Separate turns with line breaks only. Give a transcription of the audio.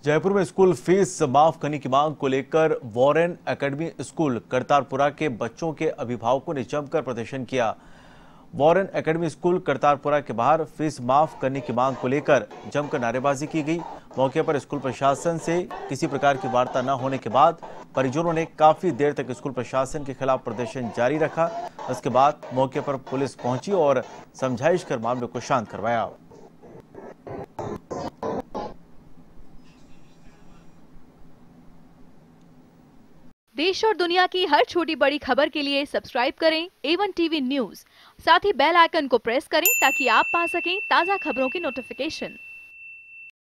जयपुर में school fees माफ करने की मांग को लेकर वॉरेन एकेडमी स्कूल करतारपुरा के बच्चों के अभिभावकों ने जमकर प्रदर्शन किया। वॉरेन एकेडमी स्कूल करतारपुरा के बाहर फीस माफ करने की मांग को लेकर जमकर नारेबाजी की गई। मौके पर स्कूल प्रशासन से किसी प्रकार की वार्ता न होने के बाद परिजनों ने काफी देर तक स्कूल प्रशासन के खिलाफ प्रदर्शन जारी रखा। इसके बाद मौके पर पुलिस पहुंची और समझाइश कर मामले को शांत करवाया।
देश और दुनिया की हर छोटी बड़ी खबर के लिए सब्सक्राइब करें A1 टीवी न्यूज़। साथ ही बेल आइकन को प्रेस करें ताकि आप पा सकें ताज़ा खबरों की नोटिफिकेशन।